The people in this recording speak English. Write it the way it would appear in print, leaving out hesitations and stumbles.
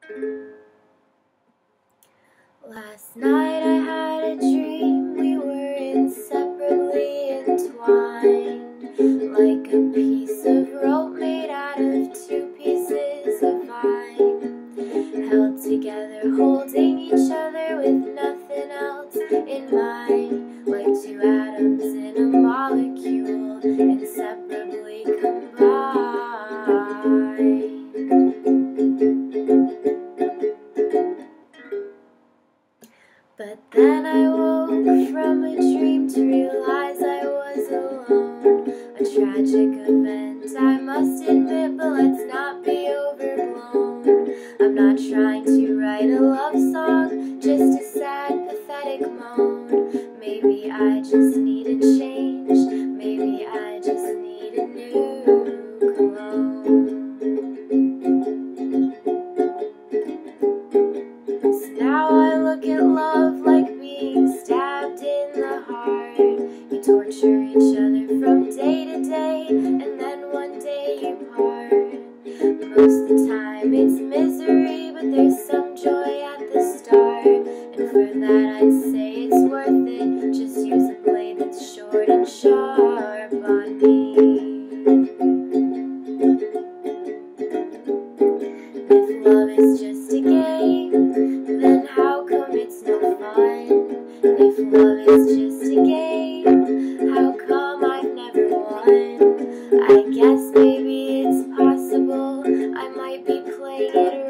Last night I had a dream we were inseparably entwined, like a piece of rope made out of two pieces of vine, held together, holding each other with nothing else in mind, like two atoms in a molecule, inseparably combined. But then I woke from a dream to realize I was alone. A tragic event, I must admit, but let's not be overblown. I'm not trying to write a love song, just a sad, pathetic moan. Maybe I just need a change, maybe I just need a new cologne. So now I look at love like being stabbed in the heart. You torture each other from day to day, and then one day you part. Most of the time it's misery, but there's some joy at the start. And for that I'd say it's worth it. Just use a blade that's short and sharp on me. If love is just a game, then how come it's no fun? If love is just a game, how come I've never won? I guess maybe it's possible I might be playing it